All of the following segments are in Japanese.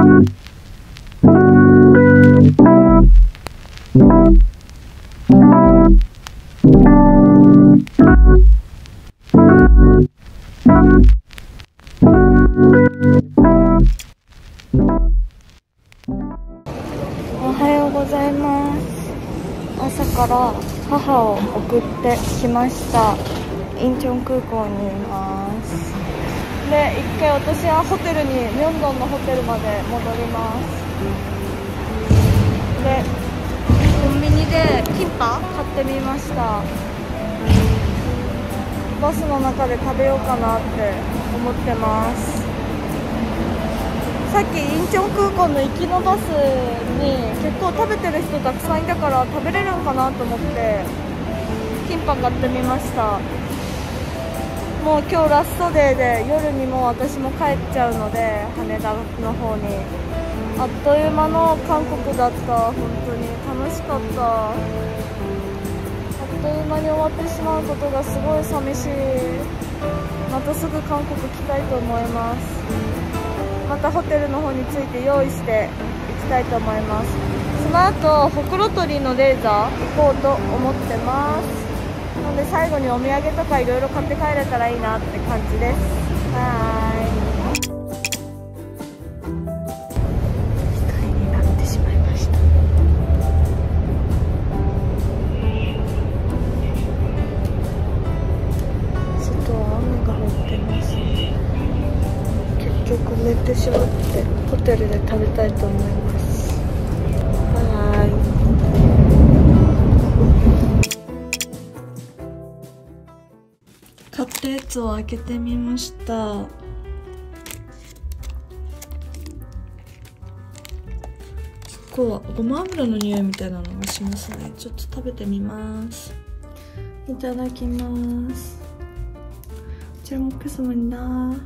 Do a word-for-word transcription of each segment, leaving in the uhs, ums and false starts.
おはようございます。朝から母を送ってきました。インチョン空港にいます。で、一回私はホテルに、ミョンドンのホテルまで戻ります。で、コンビニでキンパ買ってみました。バスの中で食べようかなって思ってます。さっきインチョン空港の行きのバスに結構食べてる人たくさんいたから食べれるんかなと思ってキンパ買ってみました。もう今日ラストデーで夜にもう私も帰っちゃうので羽田の方に。あっという間の韓国だった。本当に楽しかった。あっという間に終わってしまうことがすごい寂しい。またすぐ韓国来たいと思います。またホテルの方に着いて用意して行きたいと思います。その後ほくろ取りのレーザー行こうと思ってます。なので最後にお土産とかいろいろ買って帰れたらいいなって感じです。はーい。一人になってしまいました。外は雨が降ってますね。結局寝てしまってホテルで食べたいと思います。はーい。買ったやつを開けてみました。結構ごま油の匂いみたいなのがしますね。ちょっと食べてみます。いただきます。잘 먹겠습니다。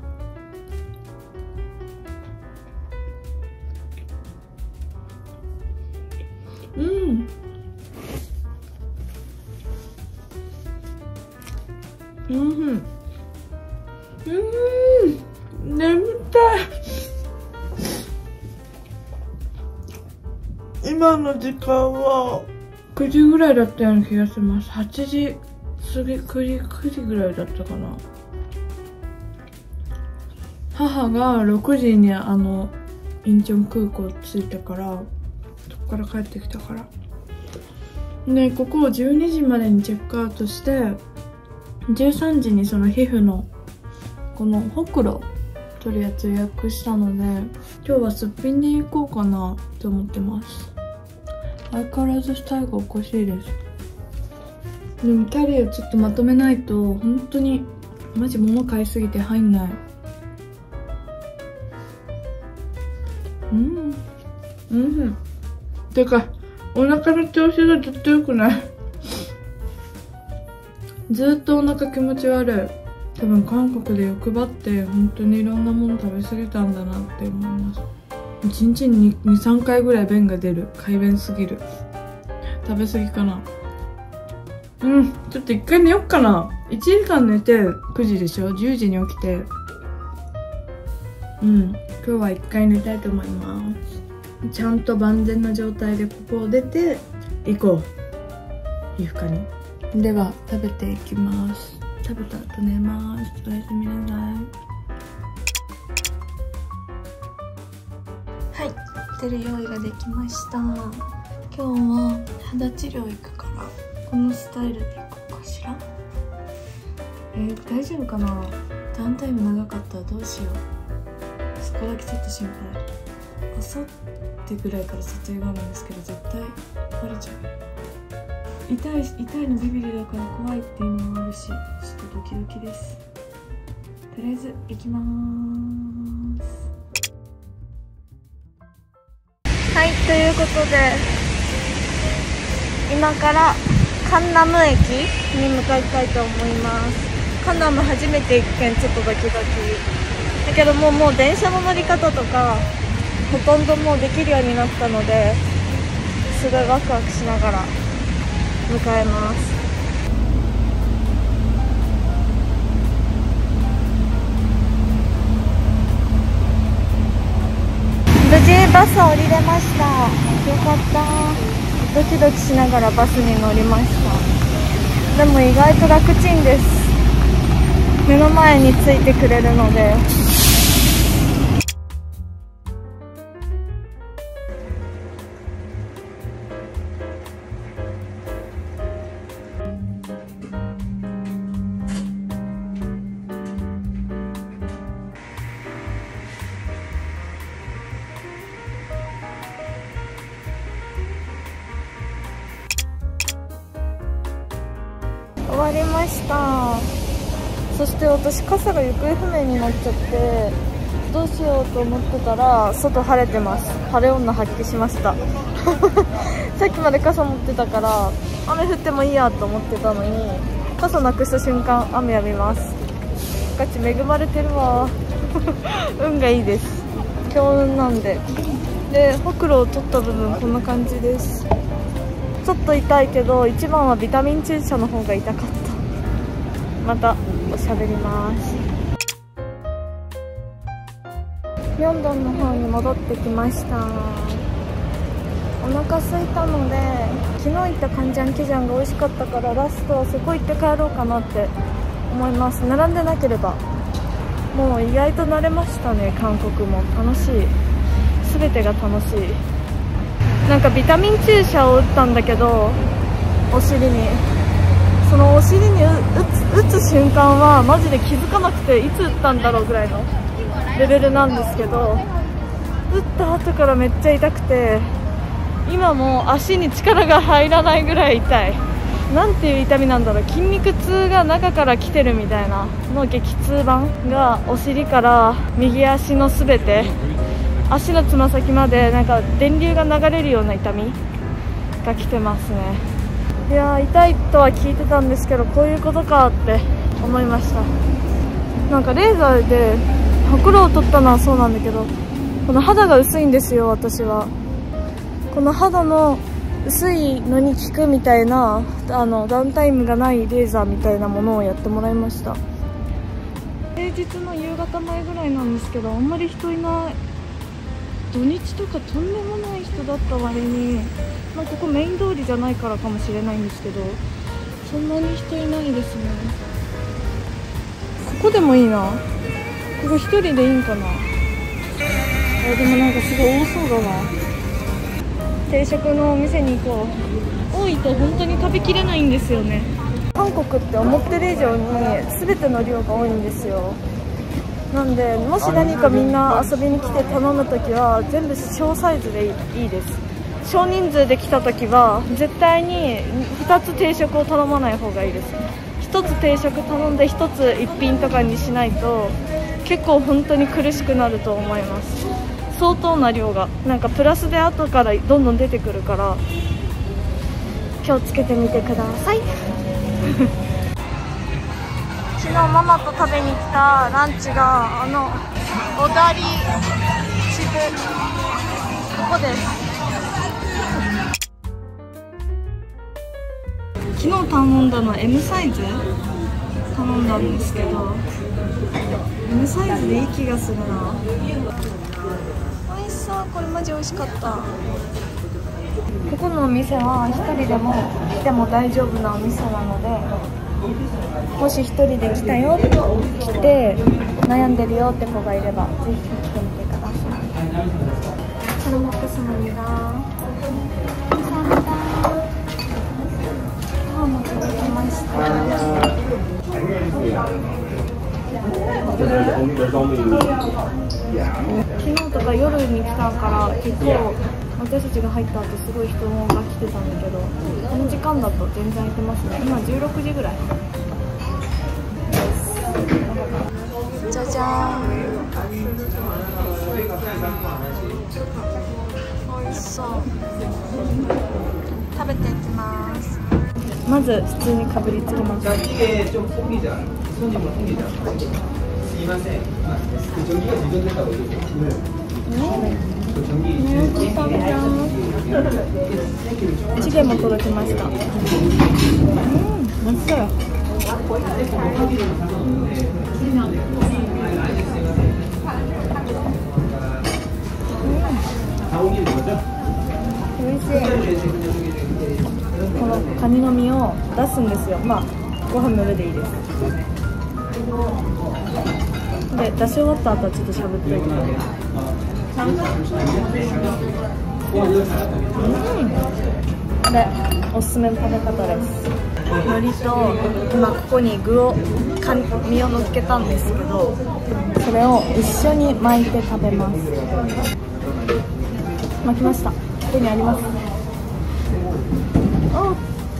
うん。うん。うん。眠たい。今の時間はくじぐらいだったような気がします。はちじ過ぎ、くじ、くじぐらいだったかな。母がろくじにあのインチョン空港着いたから、そこから帰ってきたからで、ここをじゅうにじまでにチェックアウトしてじゅうさんじにその皮膚のこのほくろ取るやつ予約したので、今日はすっぴんで行こうかなと思ってます。相変わらずスタイルがおかしいです。でもキャリアちょっとまとめないと本当にマジ物買いすぎて入んない。うんうんてかお腹の調子がずっと良くないずっとお腹気持ち悪い。多分韓国で欲張って本当にいろんなもの食べ過ぎたんだなって思います。いちにちににさんかいぐらい便が出る。快便すぎる。食べ過ぎかな。うんちょっと一回寝よっかな。いちじかん寝てくじでしょ。じゅうじに起きて、うん今日は一回寝たいと思います。ちゃんと万全な状態でここを出て行こう、皮膚科に。では食べていきます。食べた後寝ます。おやすみなさい。はい、ホテル用意ができました。今日は肌治療行くからこのスタイルで行こうかしら。えー、大丈夫かな。ターンタイム長かったらどうしよう。そこだけちょっと心配。あさってぐらいから撮影があるんですけど絶対バレちゃう。痛い痛いのビビりだから怖いっていうのもあるし、ちょっとドキドキです。とりあえず行きまーす。はい、ということで今からカンナム駅に向かいたいと思います。カンナム初めて行くけんちょっとドキドキだけどもうもう電車の乗り方とかほとんどもうできるようになったので、すごいワクワクしながら迎えます。無事バス降りれました。よかった。ドキドキしながらバスに乗りました。でも意外と楽ちんです。目の前についてくれるので。終わりました。そして私傘が行方不明になっちゃってどうしようと思ってたら外晴れてます。晴れ女発揮しましたさっきまで傘持ってたから雨降ってもいいやと思ってたのに傘なくした瞬間雨やみます。ガチ恵まれてるわ運がいいです。強運なんで。でほくろを取った部分こんな感じです。ちょっと痛いけど一番はビタミン注射の方が痛かった。またおしゃべります。ミョンドンの方に戻ってきました。お腹空いたので昨日行ったカンジャンケジャンが美味しかったからラストはそこ行って帰ろうかなって思います。並んでなければ。もう意外と慣れましたね。韓国も楽しい。全てが楽しい。なんかビタミン注射を打ったんだけどお尻にそのお尻に打つ、打つ瞬間はマジで気づかなくていつ打ったんだろうぐらいのレベルなんですけど打った後からめっちゃ痛くて今も足に力が入らないぐらい痛い。なんていう痛みなんだろう。筋肉痛が中から来てるみたいなの激痛板がお尻から右足のすべて足のつま先までなんか電流が流れるような痛みが来てますね。いやー痛いとは聞いてたんですけどこういうことかって思いました。なんかレーザーでほくろを取ったのはそうなんだけどこの肌が薄いんですよ。私はこの肌の薄いのに効くみたいなあのダウンタイムがないレーザーみたいなものをやってもらいました。平日の夕方前ぐらいなんですけどあんまり人いない。土日とかとんでもない人だった割に、まあ、ここメイン通りじゃないからかもしれないんですけどそんなに人いないですね。ここでもいいな。ここ一人でいいんかな。あでもなんかすごい多そうだな。定食のお店に行こう。多いと本当に食べきれないんですよね。韓国って思ってる以上に全ての量が多いんですよ。なんでもし何かみんな遊びに来て頼むときは全部小サイズでいいです。少人数で来たときは絶対にふたつ定食を頼まない方がいいです。ひとつ定食頼んでひとつ一品とかにしないと結構本当に苦しくなると思います。相当な量がなんかプラスで後からどんどん出てくるから気をつけてみてください昨日ママと食べに来たランチがあの小田リチブここです。昨日頼んだのは エム サイズ頼んだんですけど エム サイズでいい気がするな。美味しそう。これマジ美味しかった。ここのお店はひとりでも来ても大丈夫なお店なのでもしひとりで来たよ、来て悩んでるよって子がいればぜひ来てみてください。잘 먹겠습니다。パンも届きました。昨日とか夜に来たから結構私たちが入った後すごい人が来てたんだけどこの時間だと全然空いてますね。今じゅうろくじぐらい。じゃじゃーん。美味しそう。食べていきます。まず普通にかぶりつきます。チゲも届きました。うん、美味しそうよ。 ニの身を出すんですよ。まあご飯の上でいいです。で出し終わった後はちょっとしゃぶっといて。うん、でおすすめの食べ方です。海苔と今ここに具をか身をのっけたんですけど、それを一緒に巻いて食べます。巻きました。ここにあります。あ、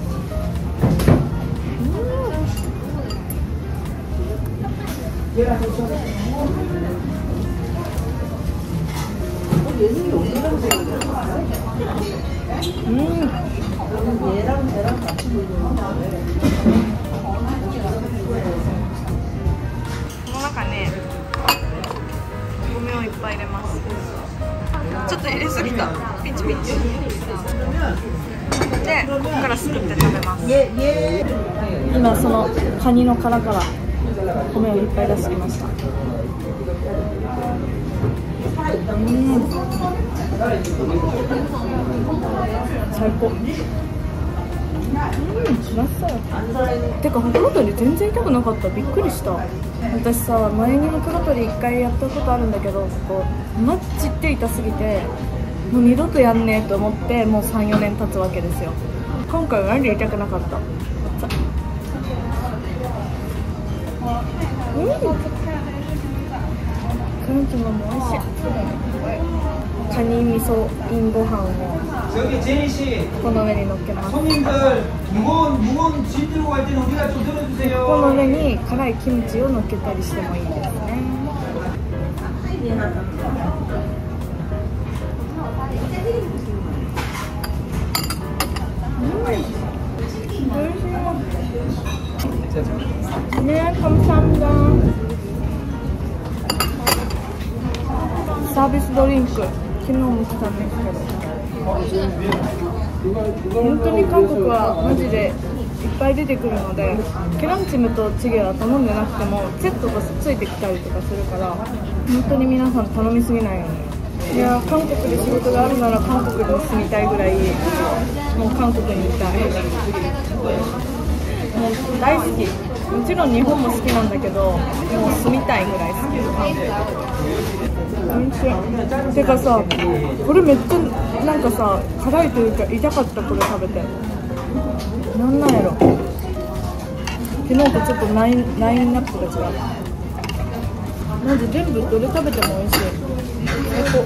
うん、うん、この中ね、お米をいっぱい入れます。ちょっと入れすぎた。ピチピチ。で、ここからすくって食べます。今そのカニの殻から米をいっぱい出してきました。うん、最高。うん、しらすよ。てか黒鳥全然痛くなかった。びっくりした。私さ、前にも黒鳥いっかいやったことあるんだけど、ここマジで痛すぎて、もう二度とやんねえと思って、もうさん、よねん経つわけですよ。今回は何で痛くなかった。うん、クランチも美味しい。カニ味噌インご飯をこの上に乗っけます。この上に辛いキムチを乗っけたりしてもいいですね。ね、カムサムダサービスドリンク、昨日も来たんですけど、本当に韓国はマジでいっぱい出てくるので、ケランチムとチゲは頼んでなくてもセットとついてきたりとかするから、本当に皆さん頼みすぎないように。いやー、韓国で仕事があるなら韓国に住みたいぐらい、もう韓国にいたい。もう大好き。もちろん日本も好きなんだけど、もう住みたいぐらい好きです。韓国てかさ、これめっちゃなんかさ、辛いというか痛かった。これ食べてなんなんやろ。昨日とちょっとラインラインナップが違う。マジ全部どれ食べても美味しい。最高。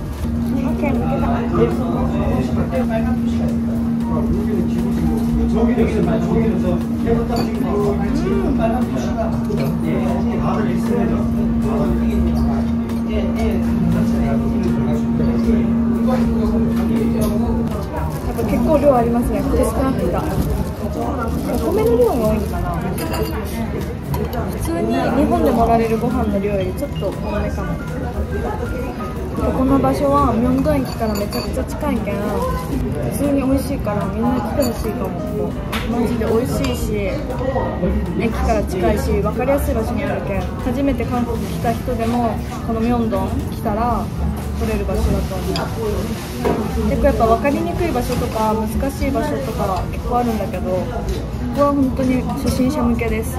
やっぱ結構量ありますね。苦しくなってきた。お米の量が多いのかな。普通に日本で盛られるご飯の量よりちょっと多めかも。この場所はミョンドン駅からめちゃくちゃ近いけん、普通に美味しいからみんな来てほしいかも。ここマジで美味しいし、駅から近いし、分かりやすい場所にあるけん、初めて韓国来た人でもこのミョンドン来たら来れる場所だと思う。結構やっぱ分かりにくい場所とか難しい場所とか結構あるんだけど、ここは本当に初心者向けです。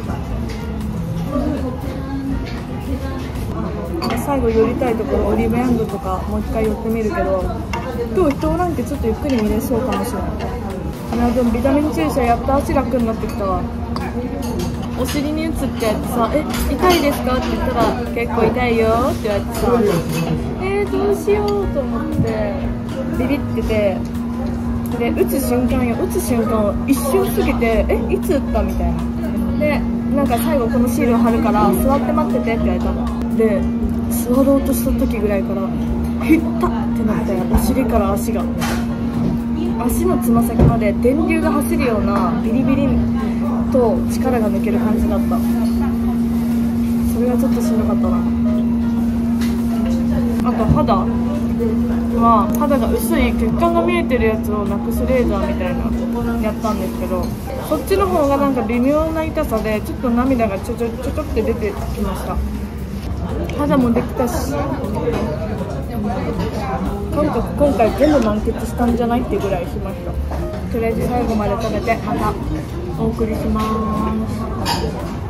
最後寄りたいところオリーブヤングとかもう一回寄ってみるけど、今日人おらんけちょっとゆっくり見れそうかもしれない。いやでもビタミン注射やっと足楽になってきたわ。お尻に打つってやってさ、え痛いですかって言ったら結構痛いよって言われてさ、えー、どうしようと思ってビビってて、で打つ瞬間よ、打つ瞬間を一瞬過ぎて、えいつ打ったみたいな。でなんか最後このシールを貼るから座って待っててって言われたので、座ろうとした時ぐらいからひったってなって、お尻から足が足のつま先まで電流が走るようなビリビリと力が抜ける感じだった。それはちょっとしんどかったな。あと肌は肌が薄い血管が見えてるやつをなくすレーザーみたいなやったんですけど、そっちの方がなんか微妙な痛さでちょっと涙がちょちょちょちょって出てきました。肌もできたし、韓国今回全部満喫したんじゃないっていうぐらいしました。 とりあえず最後まで食べてまたお送りします。